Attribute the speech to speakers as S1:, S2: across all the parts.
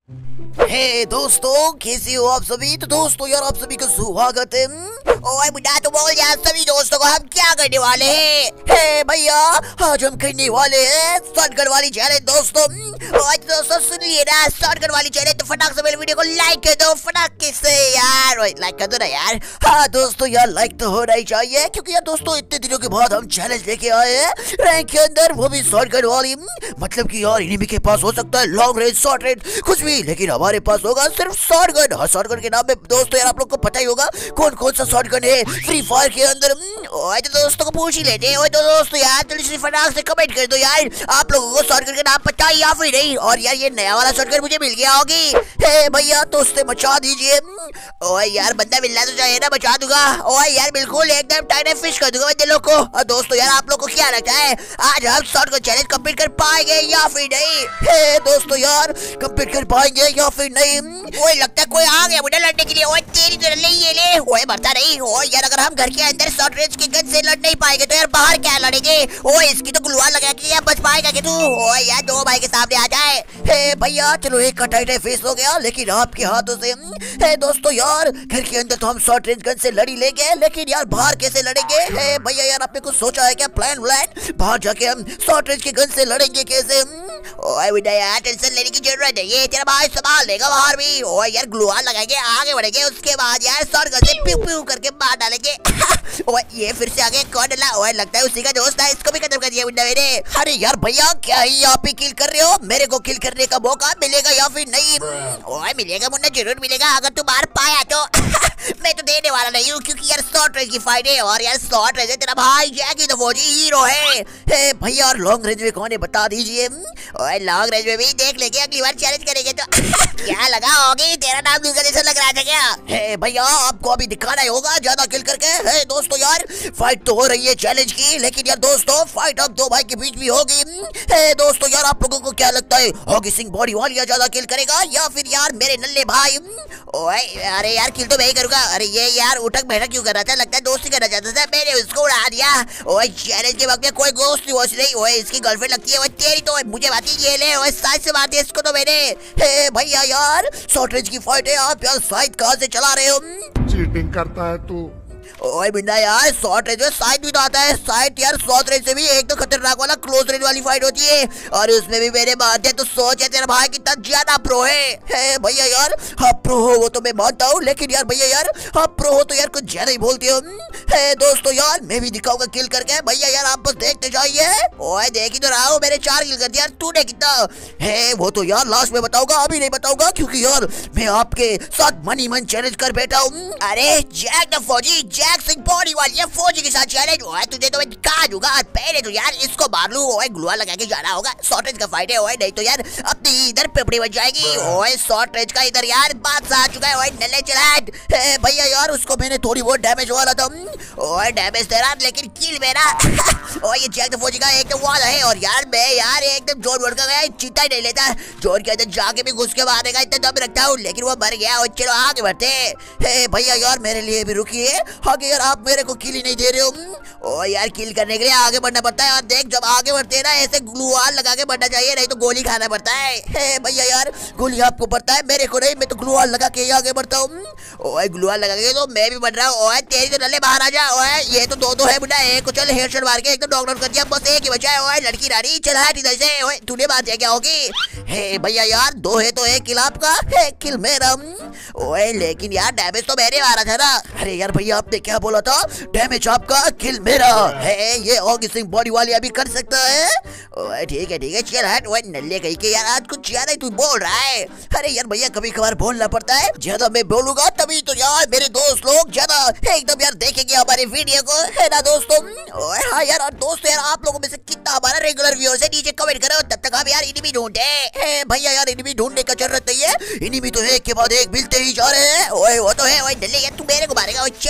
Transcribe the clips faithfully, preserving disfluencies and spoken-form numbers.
S1: हे दोस्तों, कैसे हो आप सभी। तो दोस्तों यार, आप सभी का स्वागत है। ओए बुढ़ा तो बोल यार सभी दोस्तों को हम क्या करने वाले हैं। हे भैया, आज हम करने वाले हैं शॉटगन वाली चैलेंज दोस्तों। आज दोस्तों सुन लिए ना शॉटगन वाली चैलेंज, तो फटाक से मेरे वीडियो को लाइक कर दो फटाक से यार। लाइक कर दो ना यार। हाँ दोस्तों यार, लाइक तो होना ही चाहिए, क्योंकि यार दोस्तों इतने दिनों के बाद हम चैलेंज लेके आए हैं रैंक के अंदर, वो भी शॉटगन वाली। मतलब कि यार एनिमी के पास हो सकता है लॉन्ग रेंज, शॉर्ट रेंज, कुछ भी, लेकिन हमारे पास होगा सिर्फ शॉटगन। हाँ, शॉटगन के नाम में दोस्तों यार आप लोग को पता ही होगा कौन कौन सा शॉटगन है फ्री फायर के अंदर। ओए तो दोस्तों को पूछ ही लेते हैं। ओए तो दोस्तों यार जल्दी से फटाक से कमेंट कर दो यार, आप लोगों को शॉटगन का नाम पता है या फिर नहीं। और यार ये नया वाला शॉटगन मुझे मिल गया होगी। हे भैया तो उससे मचा दीजिए। ओए यार बंदा मिलना तो चाहिए ना, बचा दूंगा। ओए यार बिल्कुल एकदम टाइट फिश कर दूंगा बंदे लोग को। और दोस्तों यार आप लोग को क्या लगता है, आज हम शॉटगन चैलेंज कंप्लीट कर पाएंगे या फिर नहीं। हे दोस्तों यार, कंप्लीट कर पाएंगे या फिर नहीं। ओए लगता है कोई आ गया मुझे लड़ने के लिए। ओए तेरी तो ले ये ले। ओए मरता नहीं। ओए यार अगर हम घर के अंदर शॉर्ट रेंज की गन से लड़ नहीं पाएंगे तो यार बाहर क्या लड़ेंगे। ओए इसकी तो ग्लूवाल लगा के यार बच पाएगा कि तू। ओए यार दो भाई के सामने आ जाए। हे भैया चलो एक का टाइट फेस हो गया, लेकिन आपके हाथों से। हे दोस्तों यार, घर के अंदर तो हम शॉर्ट रेंज गन से लड़ी लेंगे, लेकिन यार बाहर कैसे लड़ेंगे। हे भैया यार आपने कुछ सोचा है क्या, प्लान व्लान, बाहर जाके हम शॉर्ट रेंज की गन से लड़ेंगे कैसे। ओए बेटा यार टेंशन लेने की जरूरत है, ये तेरा भाई संभाल लेगा बाहर भी। ओए यार ग्लूवाल लगाएंगे, आगे बढ़ेंगे, उसके बाद यार शॉर्ट गन से प्यू प्यू करके मार डालेंगे। ओए ये फिर से आगे कौन डला। ओए लगता है उसी का दोस्त है, इसको भी खत्म कर दिया मुन्ना मेरे। अरे यार भैया क्या ही आप ही किल कर रहे हो, मेरे को किल करने का मौका मिलेगा या फिर नहीं। ओए मिलेगा मुन्ना, जरूर मिलेगा अगर तू मार पाया तो। मैं तो देने वाला नहीं हूँ, क्योंकि यार शॉर्ट रेंज की फाइट है और यार शॉर्ट रेंज है तेरा भाई जैकी तो फौजी हीरो है। हे भैया और लॉन्ग रेंज में कौन है बता दीजिए। ओए लॉन्ग रेंज में भी देख लेंगे, अगली बार चैलेंज करेंगे तो। क्या लगा होगी, तेरा नाम दूसरा जैसा लग रहा था क्या। हे भैया आपको अभी दिखाना ही होगा ज्यादा किल करके। हे दोस्तों यार फाइट तो हो रही है चैलेंज की, लेकिन यार दोस्तों फाइट अब दो भाई के बीच भी होगी। हे दोस्तों यार आप लोगों को क्या लगता है, हॉगी सिंह बॉडी वालिया ज्यादा किल करेगा या फिर यार मेरे नल्ले भाई। ओए अरे यार किल तो मैं ही करूंगा। अरे ये यार उठक बैठक क्यों कर रहा था, लगता है दोस्ती करना चाहता था, मैंने उसको उड़ा दिया। ओए चैलेंज के वक्त में कोई दोस्ती वोस्ती नहीं। ओए इसकी गर्लफ्रेंड लगती है। ओए तेरी तो मुझे बात ही ये ले। ओए साइड से बात है इसको तो मैंने। हे भैया यार शॉर्ट रेंज की फाइट है, आप यार साइड कहां से चला रहे हो।
S2: चीटिंग करता है तू।
S1: ओए बिंदा यार शॉर्ट रेंज में साइड भी तो आता है। साइड यार शॉर्ट रेंज से भी एक तो खतरनाक वाला क्लोज रेंज वाली फाइट होती है, और उसमें भी मेरे मानते हैं तो सोच है तेरा भाई कितना ज्यादा प्रो है। हे भैया यार हाँ प्रो हो वो तो मैं मानता हूँ, लेकिन यार भैया यार हाँ प्रो हो तो यार कुछ ज्यादा ही बोलते हो। हे दोस्तों यार मैं भी दिखाऊंगा किल करके। भैया यार आप बस देखते जाइए। ओए देख ही तो रहा हूँ, मैंने चार किल कर दिया, तूने कितना। हे वो तो यार लास्ट में बताऊंगा, अभी नहीं बताऊंगा, क्योंकि यार मैं आपके साथ मनी मन चैलेंज कर बैठा हूँ। अरे जैक द फौजी, जैक सिंह बॉडी वाली है फौजी के साथ चैलेंज। ओए तुझे तो मैं दिखा दूंगा, पहले तो यार इसको मार लूं। ओए ग्लूवाल लगा के जाना होगा, शॉर्ट रेंज का फाइट है। ओए नहीं तो यार अपनी इधर पेपड़ी बच जाएगी। ओए शॉर्ट रेंज का इधर यार बादशाह आ चुका है। ओए नल्ले चलाट। भैया यार उसको मैंने थोड़ी बहुत डैमेज वाला था। ओए डैमेज दे रहा लेकिन किल मेरा। ओए ये जैक द फौजी का एक तो वॉल है, और यार मैं यार एकदम जोर वोड़ का गया, चीता ही नहीं लेता। जोर के अंदर जाके भी घुस के मारने का इतना दम रखता हूँ, लेकिन वो मर गया। और चलो आगे बढ़ते। हे भैया यार मेरे लिए भी रुकिए, आगे यार आप मेरे को किल ही नहीं दे रहे हो। ओ यार किल करने के लिए आगे बढ़ना पड़ता है, और देख जब आगे बढ़ते हैं ना ऐसे ग्लूवाल लगा के बढ़ना चाहिए, नहीं तो गोली खाना पड़ता है। हे भैया यार गोली आपको पड़ता है, मेरे को नहीं, मैं तो ग्लूवाल लगा के आगे बढ़ता हूँ। ओए ग्लूवाल लगा के तो मैं भी बढ़ रहा हूँ। ओए तेरी तो नल्ले बाहर आ जा। ओए ये तो दो दो है बुढ़ा, एक को चल हेडशॉट मार के एकदम नॉकडाउन कर दिया, बस एक ही बचा है। ओए लड़की रानी चल हट इधर से। ओए तूने बात क्या होगी। हे भैया यार दो है तो एक किल आपका, एक किल मेरा। ओए लेकिन यार डैमेज तो मैंने मारा था ना। अरे यार भैया आपने क्या बोला था, डैमेज आपका किल मेरा है। ये हॉगी सिंह बॉडी वाली अभी कर सकता है। ओए ठीक है ठीक है चल हट। ओए नल्ले कहीं के यार आज कुछ ज्यादा ही तू बोल रहा है। अरे यार भैया कभी कभार बोलना पड़ता है, ज्यादा मैं बोलूंगा तभी तो यार मेरे दोस्त लोग ज्यादा एकदम यार देखेंगे हमारे वीडियो को, है ना दोस्तों। ओए हाँ यार और दोस्तों यार आप लोगों में से कितना हमारा रेगुलर व्यूअर्स है नीचे कमेंट करो, तब तक हम यार एनिमी ढूंढे। भैया यार एनिमी ढूंढने का जरूरत नहीं है, एनिमी तो एक के बाद एक मिलते ही जा रहे हैं। ओए वो तो है। ओए नल्ले यार तू मेरे को मारेगा। ओए चल मैक्स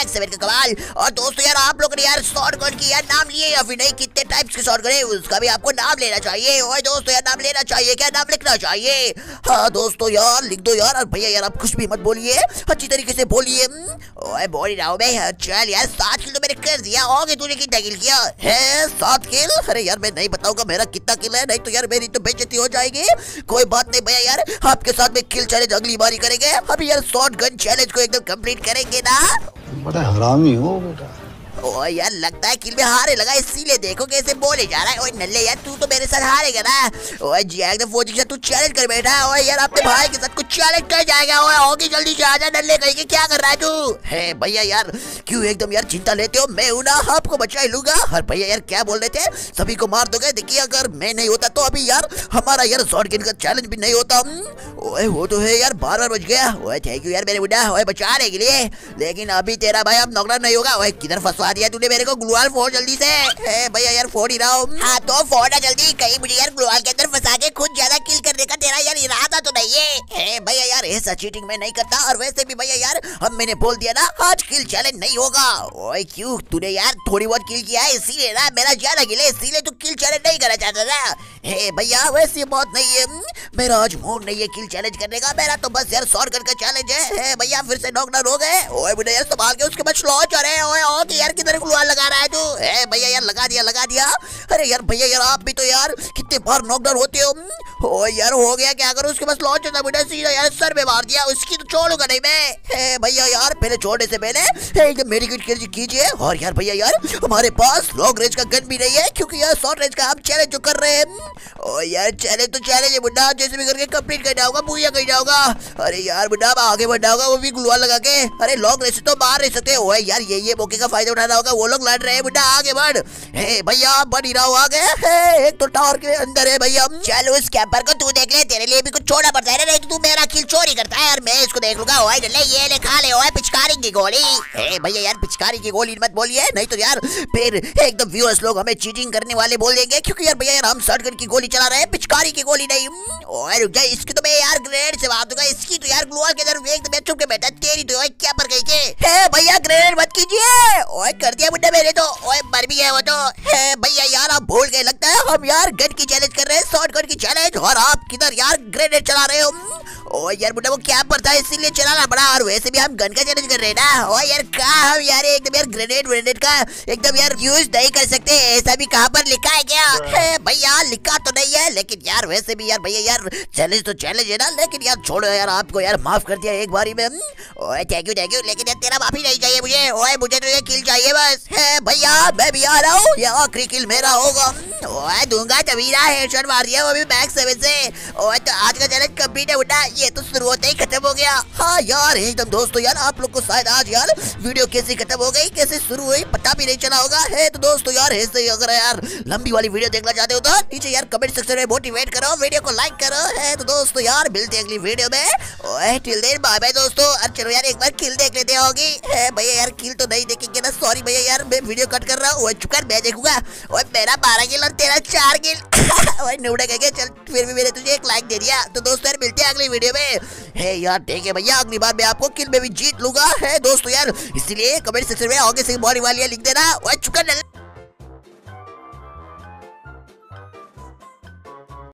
S1: सेवन का कमाल। और दोस्तों यार आप लोग ने यार शॉटगन की यार नाम लिए या फिर नहीं, कितने टाइप्स के शॉटगन है उसका भी आपको नाम लेना चाहिए। और दोस्तों यार नाम लेना चाहिए क्या नाम लिखना चाहिए? हाँ दोस्तों यार लिख दो यार। और भैया यार आप कुछ भी मत बोलिए, अच्छी तरीके से बोलिए। ओए बोल ही रहा हूँ मैं। चल यार सात किल तो मैंने कर दिया। ओके तूने कितना किल किया है? सात किल? अरे यार मैं नहीं बताऊंगा मेरा कितना किल है, नहीं तो यार मेरी तो बेइज्जती हो जाएगी। कोई बात नहीं भैया यार, आपके साथ में किल चैलेंज अगली बारी करेंगे। अभी यार शॉटगन चैलेंज को एकदम कंप्लीट करेंगे ना।
S3: बड़ा हरामी हो बेटा।
S1: ओ यार लगता है किल में हारे लगा, इसीलिए देखो कैसे बोले जा रहा है। ओए नल्ले यार तू तो मेरे साथ हारेगा ना। ओए जी एकदम फौजी के साथ तू चैलेंज कर बैठा। ओए यार अपने भाई के साथ कुछ चैलेंज कर जाएगा। ओए होगी जल्दी से आजा नल्ले कहीं के, क्या कर रहा है तू? है भैया यार क्यों एकदम यार चिंता लेते हो, मैं हूं ना आपको बचा ही लूंगा। और भैया यार क्या बोल रहे थे, सभी को मार दोगे? देखिए अगर मैं नहीं होता तो अभी यार हमारा यार शॉटगन का चैलेंज भी नहीं होता। ओए वो तो है यार, बार बार बच गया। ओए थैंक यू यार मेरे बुढ़ा ओए बचाने के लिए, लेकिन अभी तेरा भाई अब नौकरा नहीं होगा। ओए किधर फंसवा दिया तूने मेरे को? ग्लूवाल फोड़ जल्दी से। है भैया यार फोड़ ही रहा हूँ। हाँ तो फोड़ना जल्दी, कहीं मुझे यार ग्लूवाल के अंदर फंसा के खुद ज्यादा किल करने का तेरा यार इरादा तो नहीं है? है भैया यार ऐसा चीटिंग मैं नहीं करता। और वैसे भी भैया यार अब मैंने बोल दिया ना आज किल चैलेंज नहीं होगा। ओए क्यों तूने यार थोड़ी बहुत किल किया है इसीलिए ना, मेरा ज्यादा किल है इसीलिए तू किल चैलेंज नहीं करना चाहता था। हे भैया वैसी बात नहीं है, मेरा आज मूड नहीं है किल चैलेंज करने का। मेरा तो बस यार शॉटगन का चैलेंज है। भैया फिर से नॉकडाउन हो गए। ओए बुढ़े यार संभाल के, उसके बाद स्लो चले। ओए ओके यार किधर ग्लूवाल लगा रहा है तू? है भैया यार लगा दिया लगा दिया। अरे यार भैया यार आप भी तो यार कितने बार नॉकडाउन होते हो। ओ यार हो गया क्या करूं, उसके पास लॉन्च होता बेटा सीधा यार सर पे मार दिया, उसकी तो छोड़ूंगा नहीं मैं। है भैया यार पहले छोड़ने से पहले एकदम मेरी कुछ कीजिए। और यार भैया यार हमारे पास लॉन्ग रेंज का गन भी नहीं है, क्योंकि यार शॉर्ट रेंज का हम चैलेंज जो कर रहे हैं। ओ यार चैलेंज तो चैलेंज है बुड्ढा, जैसे भी करके कंप्लीट कर जाऊंगा, पूरा कर जाऊंगा। अरे यार बुड्ढा आगे बढ़ जाऊंगा वो भी ग्लूवाल लगा के। अरे लॉन्ग रेंज से तो मार नहीं सकते। ओए यार ये ये मौके का फायदा उठाना होगा, वो लोग लड़ रहे हैं बुड्ढा, आगे बढ़। हे भैया बढ़ ही रहा हूँ आगे। हे एक तो टावर के अंदर है भैया। चलो उस कैंपर को तू देख ले, तेरे लिए भी कुछ छोड़ा पड़ता है, नहीं तो तू मेरा किल चोरी करता है और मैं इसको देख लूंगा। ओए ले ये ले खा ले। ओए पिचकारी की गोली। हे भैया यार पिचकारी की गोली मत बोलिए, नहीं तो यार फिर एकदम व्यूअर्स लोग हमें चीटिंग करने वाले बोल देंगे, क्योंकि यार भैया यार हम शॉटगन की गोली चला रहे हैं, पिचकारी की गोली नहीं। ओए रुक जा, इसकी तो मैं यार ग्रेनेड से मार दूंगा, इसकी तो यार ग्लूवाल के अंदर एकदम मैं छुप के बैठा, तेरी तो ओए क्या पर गई के। हे भैया ग्रेनेड मत कीजिए। ओए कर दिया बुड्ढा मेरे तो। ओए मर भी गया वो तो। हे भैया यार आप भूल गए लगता है, हम यार गन की चैलेंज कर रहे हैं, शॉटगन की चैलेंज, और आप किधर यार ग्रेनेड चला रहे हो। ओ यार बुड्ढा वो क्या पर था इसीलिए चलाना पड़ा, और वैसे भी हम गन का चैलेंज कर रहे हैं ना। ओ यार कहा हम यार एकदम यार ग्रेनेड ग्रेनेड का एकदम यार यूज नहीं कर सकते, ऐसा भी कहाँ पर लिखा है क्या? है भैया लिखा तो नहीं है, लेकिन यार वैसे भी यार भैया यार चैलेंज तो चैलेंज है ना। लेकिन यार छोड़ो यार, आपको यार माफ कर दिया एक बारी में। ओए थैंक यू थैंक यू, लेकिन यार तेरा माफी नहीं चाहिए मुझे। ओए मुझे तो ये किल चाहिए बस। है भैया मैं भी आ रहा हूँ, ये आखिरी किल मेरा होगा। ओए दूंगा तबीरा, हेडशॉट मार दिया वो भी मैक्स सेवन से। ओए तो आज का चैलेंज कंप्लीट है बेटा, ये तो शुरू होते ही खत्म हो गया। हाँ यार एकदम दोस्तों यार आप लोग को शायद आज यार वीडियो कैसे खत्म हो गई, कैसे शुरू हुई पता भी नहीं चला होगा। है तो दोस्तों यार ऐसे ही अगर यार लंबी वाली वीडियो देखना चाहते हो तो नीचे यार कमेंट सेक्शन में मोटिवेट करो, वीडियो को लाइक करो। है तो दोस्तों यार मिलते हैं अगली वीडियो में। ओए टिल देन बाय बाय दोस्तों। और चलो यार एक बार किल देख लेते होगी। है भैया यार किल तो नहीं देखेंगे ना, सॉरी भैया यार मैं वीडियो कट कर रहा हूँ। चुप कर मैं देखूंगा। ओए मेरा बारह किल और तेरा चार किल। ओए नूड़ा कह चल फिर भी मैंने तुझे एक लाइक दे दिया। तो दोस्तों यार मिलते हैं अगली वीडियो में। है यार ठीक है भैया, अगली बार मैं आपको किल में भी जीत लूंगा। है दोस्तों यार इसीलिए कमेंट सेक्शन में आगे से बॉडी वाली लिख देना। ओए चुप कर।